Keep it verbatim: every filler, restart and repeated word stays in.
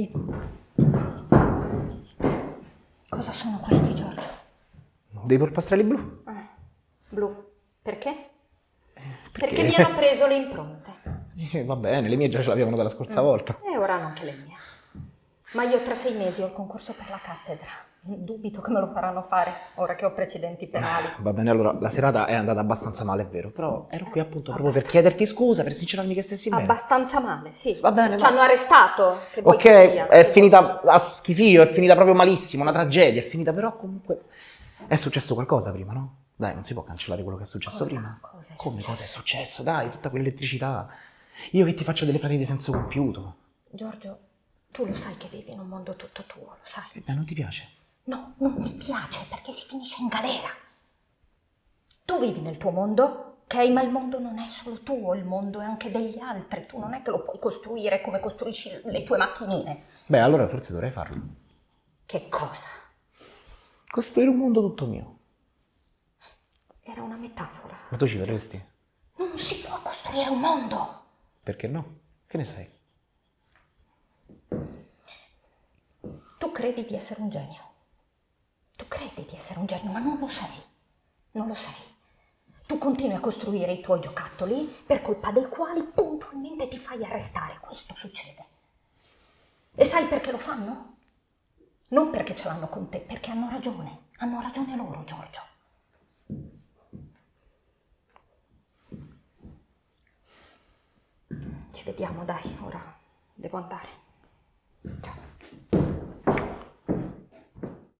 Vieni. Cosa sono questi, Giorgio? Dei polpastrelli blu. Ah, blu. Perché? Perché? Perché mi hanno preso le impronte. Eh, va bene, le mie già ce l'avevano dalla scorsa mm. volta. E ora hanno anche le mie. Ma io tra sei mesi ho il concorso per la cattedra. Dubito che me lo faranno fare, ora che ho precedenti penali. Va bene, allora, la serata è andata abbastanza male, è vero, però ero qui appunto proprio per chiederti scusa, per sincerarmi che stessi bene. Abbastanza male, sì. Va bene, Ci hanno arrestato. Che ok, sia, è finita a schifio, è finita proprio malissimo, una tragedia, è finita, però comunque... È successo qualcosa prima, no? Dai, non si può cancellare quello che è successo cosa? prima. Cosa è Come successo? cosa è successo? Dai, tutta quell'elettricità. Io che ti faccio delle frasi di senso compiuto. Giorgio, tu lo sai che vivi in un mondo tutto tuo, lo sai? Eh, ma non ti piace? No, non mi piace perché si finisce in galera. Tu vivi nel tuo mondo, ok? Ma il mondo non è solo tuo, il mondo è anche degli altri. Tu non è che lo puoi costruire come costruisci le tue macchinine. Beh, allora forse dovrei farlo. Che cosa? Costruire un mondo tutto mio. Era una metafora. Ma tu ci verresti? Non si può costruire un mondo. Perché no? Che ne sai? Tu credi di essere un genio. Tu credi di essere un genio, ma non lo sei. Non lo sei. Tu continui a costruire i tuoi giocattoli per colpa dei quali puntualmente ti fai arrestare. Questo succede. E sai perché lo fanno? Non perché ce l'hanno con te, perché hanno ragione. Hanno ragione loro, Giorgio. Ci vediamo, dai, ora devo andare.